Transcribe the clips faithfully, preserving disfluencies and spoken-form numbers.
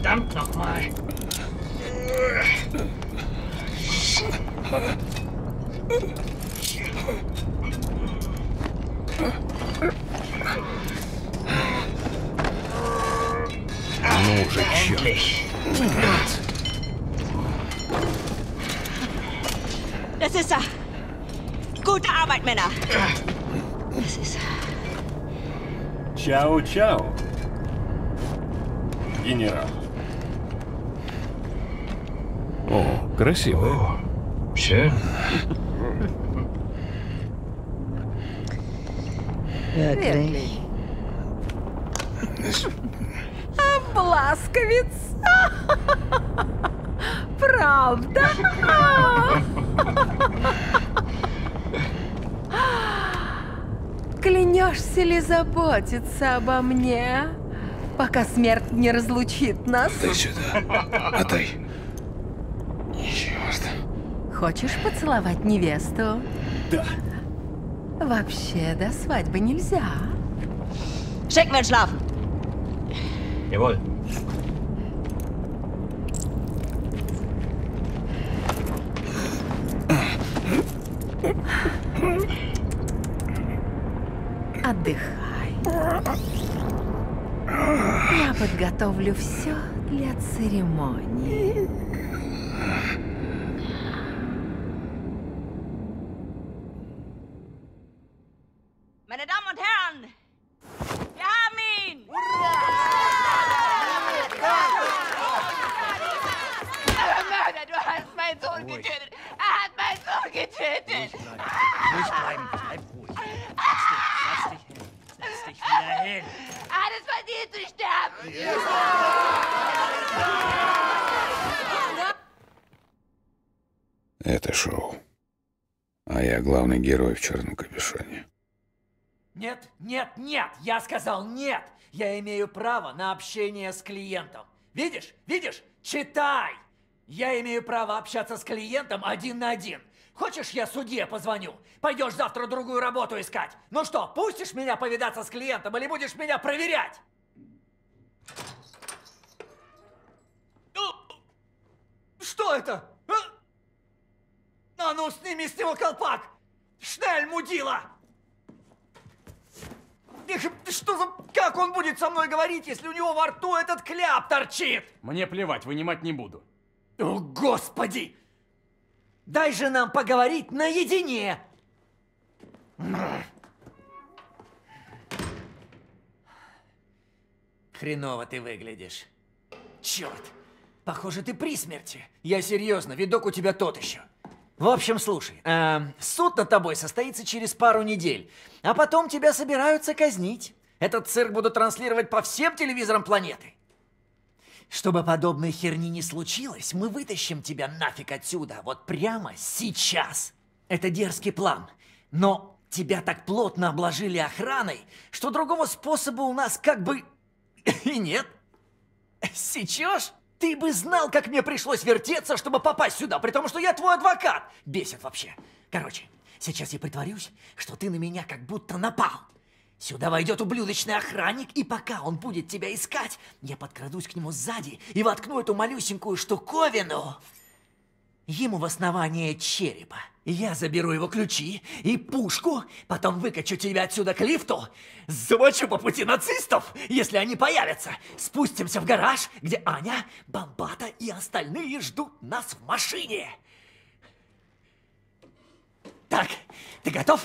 Verdammt nochmal. Ну же, черт. Das ist er. Gute Arbeit, Männer. Das ist er. Чао-чао, генерал. О, красиво. Schön. Wirklich. Бласковец. Правда? Клянешься ли заботиться обо мне, пока смерть не разлучит нас? Дай сюда. Отдай. Черт. Хочешь поцеловать невесту? Да. Вообще, до свадьбы нельзя. Schicken wir ihn schlafen. Jawohl. Отдыхай. Я подготовлю все для церемонии. Meine Damen und Herren, wir haben ihn! Mörder, du hast meinen Sohn getötet! Er hat meinen Sohn getötet! Ruhig bleiben, bleib ruhig. Setz dich, setz dich hin. Setz dich wieder hin. Er hat es verdient zu sterben! Это шоу. А я главный герой в черном капюшоне. Нет, нет, нет! Я сказал нет! Я имею право на общение с клиентом. Видишь? Видишь? Читай! Я имею право общаться с клиентом один на один. Хочешь, я судье позвоню? Пойдешь завтра другую работу искать? Ну что, пустишь меня повидаться с клиентом или будешь меня проверять? Что это? А, а ну, сними с него колпак! Шнель, мудила! Что за... Как он будет со мной говорить, если у него во рту этот кляп торчит? Мне плевать, вынимать не буду. О, Господи! Дай же нам поговорить наедине! Хреново ты выглядишь. Черт! Похоже, ты при смерти. Я серьезно, видок у тебя тот еще. В общем, слушай, э, суд над тобой состоится через пару недель, а потом тебя собираются казнить. Этот цирк будут транслировать по всем телевизорам планеты. Чтобы подобной херни не случилось, мы вытащим тебя нафиг отсюда, вот прямо сейчас. Это дерзкий план, но тебя так плотно обложили охраной, что другого способа у нас как бы и нет. Сечешь? Ты бы знал, как мне пришлось вертеться, чтобы попасть сюда, при том, что я твой адвокат. Бесит вообще. Короче, сейчас я притворюсь, что ты на меня как будто напал. Сюда войдет ублюдочный охранник, и пока он будет тебя искать, я подкрадусь к нему сзади и воткну эту малюсенькую штуковину ему в основание черепа. Я заберу его ключи и пушку, потом выкачу тебя отсюда к лифту, замочу по пути нацистов, если они появятся. Спустимся в гараж, где Аня, Бомбата и остальные ждут нас в машине. Так, ты готов?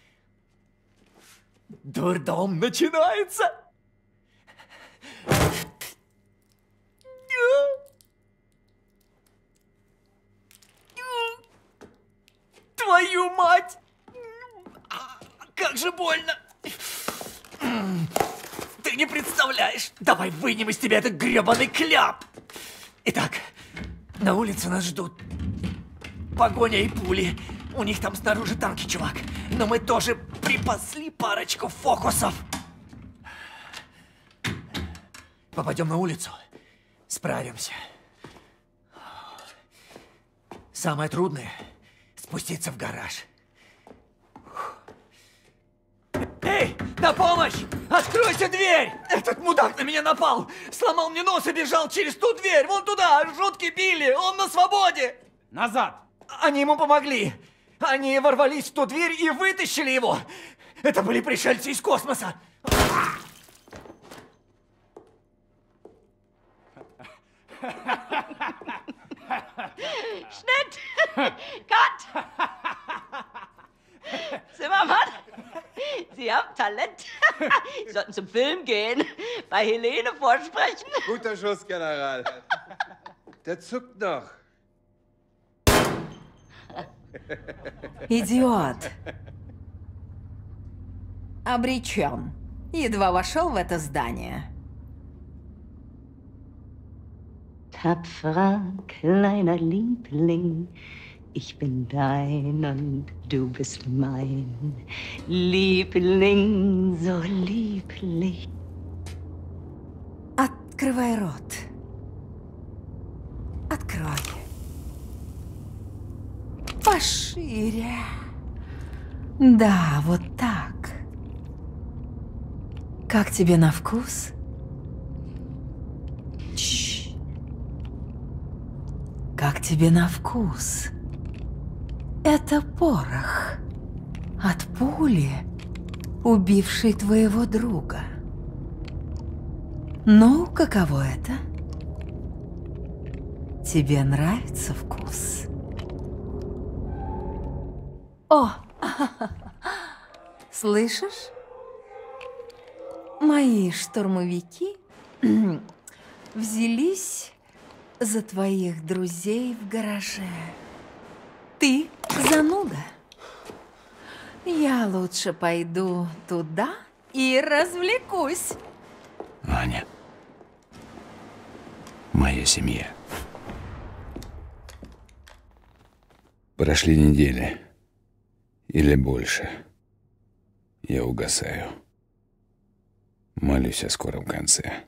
Дурдом начинается. Твою мать! Как же больно! Ты не представляешь! Давай вынем из тебя этот гребаный кляп! Итак, на улице нас ждут погоня и пули. У них там снаружи танки, чувак. Но мы тоже припасли парочку фокусов. Попадем на улицу, справимся. Самое трудное — спуститься в гараж. Эй, На помощь! Откройте дверь! Этот мудак на меня напал! Сломал мне нос и бежал через ту дверь! Вон туда! Жутки били! Он на свободе! Назад! Они ему помогли! Они ворвались в ту дверь и вытащили его! Это были пришельцы из космоса! Schnitt! Cut! Zimmermann, Sie haben Talent. Sie sollten zum Film gehen, bei Helene vorsprechen. Guter Schuss, General. Der zuckt noch. Идиот. Обречен. Едва вошел в это здание. Tapferer kleiner Liebling, ich bin dein und du bist mein. Liebling, so lieblich. Открывай рот. Открой. Пошире. Да, вот так. Как тебе на вкус? Чш. Как тебе на вкус? Это порох от пули, убившей твоего друга. Ну, каково это? Тебе нравится вкус? О, слышишь? Мои штурмовики взялись за твоих друзей в гараже. Ты зануда. Я лучше пойду туда и развлекусь. Аня. Моя семья. Прошли недели. Или больше. Я угасаю. Молюсь о скором конце.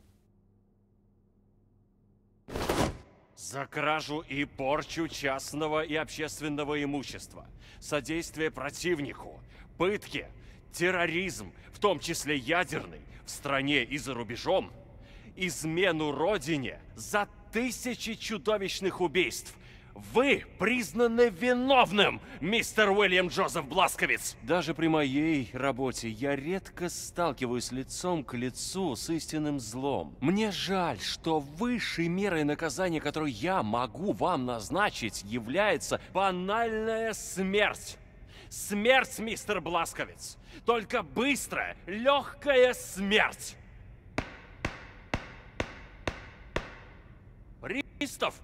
За кражу и порчу частного и общественного имущества, содействие противнику, пытки, терроризм, в том числе ядерный, в стране и за рубежом, измену родине, за тысячи чудовищных убийств. Вы признаны виновным, мистер Уильям Джозеф Бласковиц. Даже при моей работе я редко сталкиваюсь лицом к лицу с истинным злом. Мне жаль, что высшей мерой наказания, которую я могу вам назначить, является банальная смерть. Смерть, мистер Бласковиц. Только быстрая, легкая смерть. Пристав.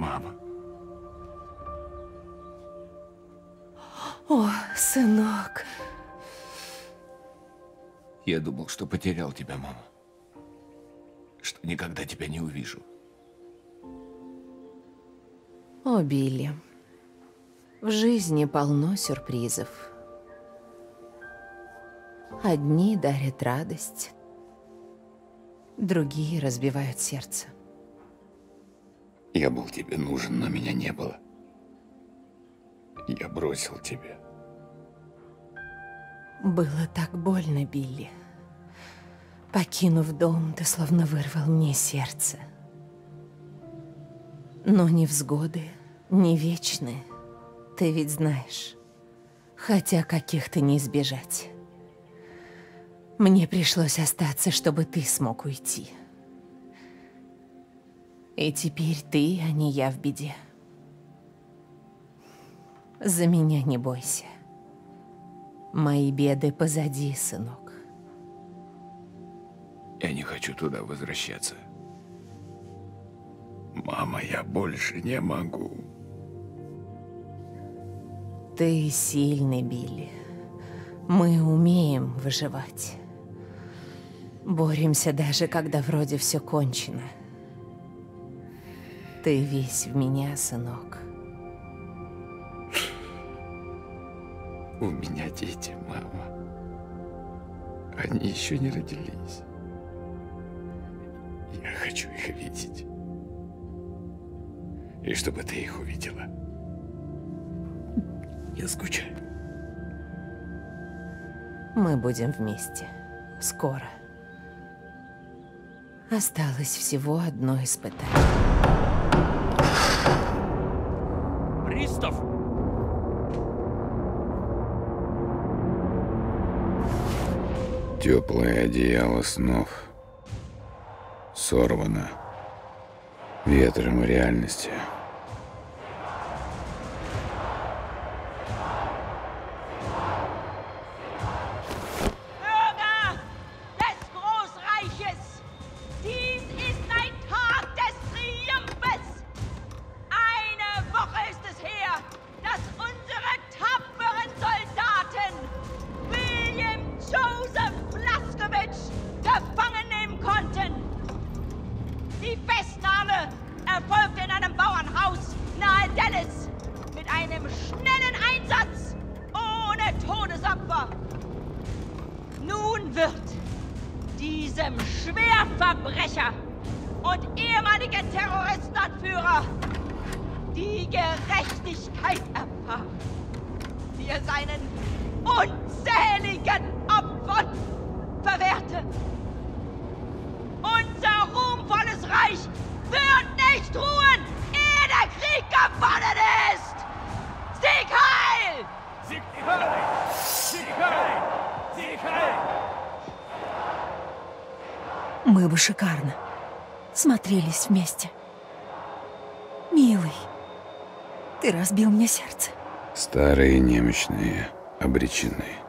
Мама. О, сынок. Я думал, что потерял тебя, мама. Что никогда тебя не увижу. О, Билли. В жизни полно сюрпризов. Одни дарят радость, другие разбивают сердце. Я был тебе нужен, но меня не было. Я бросил тебя. Было так больно, Билли. Покинув дом, ты словно вырвал мне сердце. Но невзгоды не вечны, ты ведь знаешь. Хотя каких-то не избежать. Мне пришлось остаться, чтобы ты смог уйти. И теперь ты, а не я в беде. За меня не бойся. Мои беды позади, сынок. Я не хочу туда возвращаться. Мама, я больше не могу. Ты сильный, Билли. Мы умеем выживать. Боремся даже, когда вроде все кончено. Ты весь в меня, сынок. У меня дети, мама. Они еще не родились. Я хочу их видеть. И чтобы ты их увидела. Я скучаю. Мы будем вместе. Скоро. Осталось всего одно испытание. Пристав! Теплое одеяло снов сорвано ветром реальности. Bürger des Großreiches, dies ist ein Tag des Triumphes. Eine Woche ist es her, dass unsere tapferen Soldaten William Joseph Blaskowitz gefangen nehmen konnten. Die Festnahme erfolgte in einem Bauernhaus nahe Dallas mit einem schnellen Einsatz ohne Todesopfer. Nun wird diesem Schwerverbrecher und ehemaligen Terroristenanführer die Gerechtigkeit erfahren, die er seinen unzähligen Opfern verwehrte. Unser ruhmvolles Reich wird nicht ruhen, ehe der Krieg gewonnen ist! Sieg heil! Sieg heil! Sieg heil! Sieg heil! Мы бы шикарно смотрелись вместе. Милый, ты разбил мне сердце. Старые немощные обречены.